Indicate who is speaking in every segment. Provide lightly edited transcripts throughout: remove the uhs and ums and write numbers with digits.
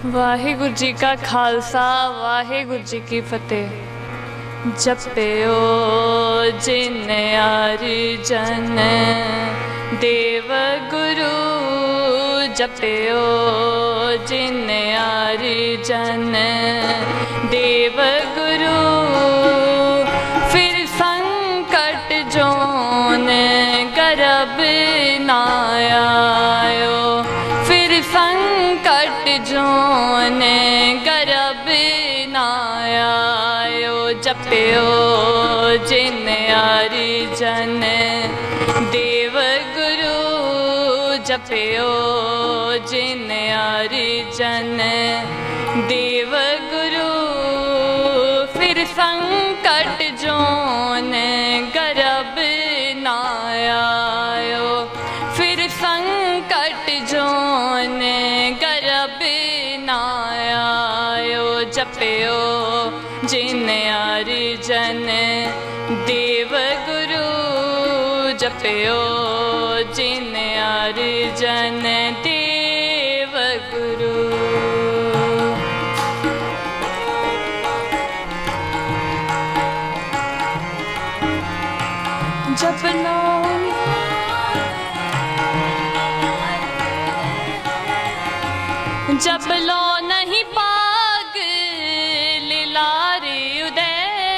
Speaker 1: वाहिगुरु जी का खालसा वाहिगुरु जी की फतेह। जपियो जिन आर्जन देव गुरु, जपियो जिन आर्जन देव गुरु। फिर संकट जोन गर्भ ना आयो, फिर संकट जोन गर्भ ना आयो। जपियो जिन आर्जन देव गुरु, जपियो जिन आर्जन देव गुरु। फिर संकट जोन गर्भ ना आयो, फिर संकट जोन गर्भ ना आयो। जपियो जिन आर्जन देव गुरु, जपियो जिन आर्जन देव गुरु। जप लो जप लो नहीं पाग लीलारे उदय,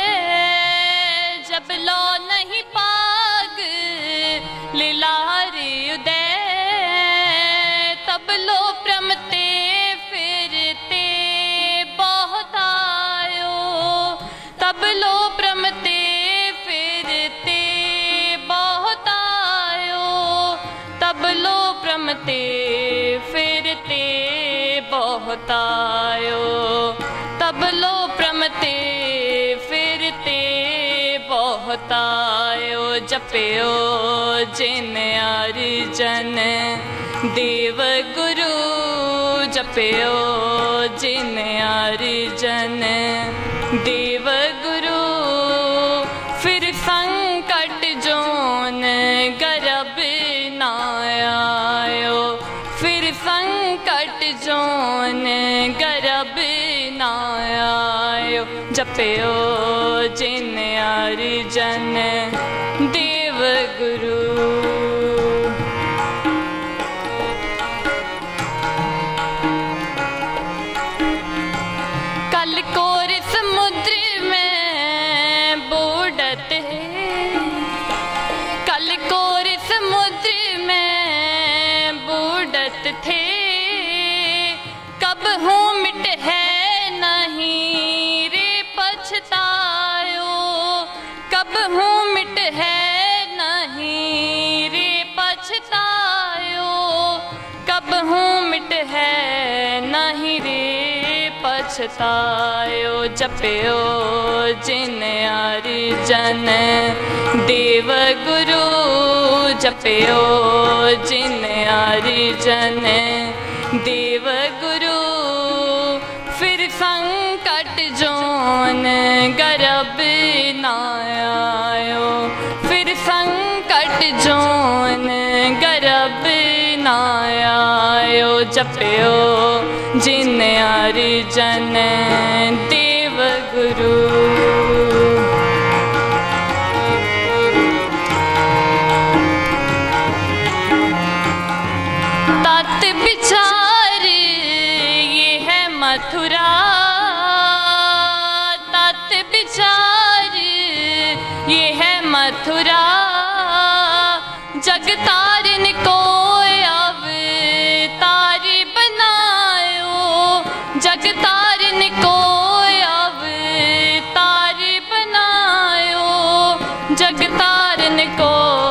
Speaker 1: जप लो नहीं पाग लीलारे उदय। तब लो प्रमते फिरते बहुत आयो, तब लो प्रमते फिरते बहुत आयो। तब लो प्रमते फिरते बहुत आयो, तब लो प्रमते फिरते बहुत आयो। जपियो जिन आर्जन देव गुरु, जपियो जिन आर्जन देव गुरु। फिर संकट जोन गर्भ ना आयो, फिर संकट जोन गर्भ ना आयो। जपियो जिन आर्जन देव गुरु। कल कोर समुद्र में बूढ़त है, कल कोर समुद्र में बूढ़त थे। कब हूँ मिट है नहीं रे पछतायो, कब हूँ मिट है नहीं रे पछतायो। कब हूँ मिट है नहीं रे पछतायो। जपियो जिन आर्जन देव गुरु, जपियो जिन आर्जन देव गुरु। फिर संकट जोन गर्भ ना आयो, फिर संकट जोन गर्भ ना आयो। जपियो जिन आर्जन देव गुरु। तात विचार ये है मथुरा, तात विचार ये है मथुरा। जग तारन को अवतार बनायो, जग तारन को अवतार बनायो। जग तारन को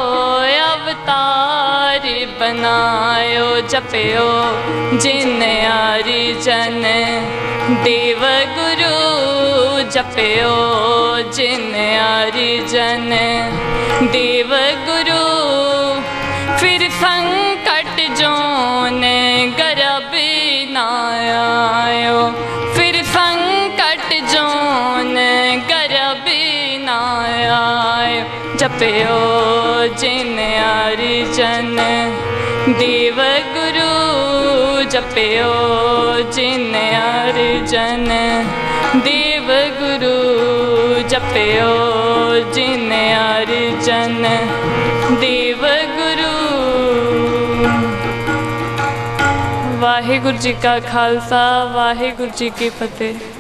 Speaker 1: अवतार बनायो। जपियो जिन आर्जन देव गुरु, जपियो जिन आर्जन देव गुरु। फिर संकट जोन गर्भ ना आयो, फिर संकट जोन गर्भ ना आयो। जपियो जिन आर्जन देव गुरु, जपियो जिन अर्जन देव गुरु जपियो जिन अर्जन देव गुरु। वाहिगुरु जी का खालसा वाहिगुरु जी की फतेह।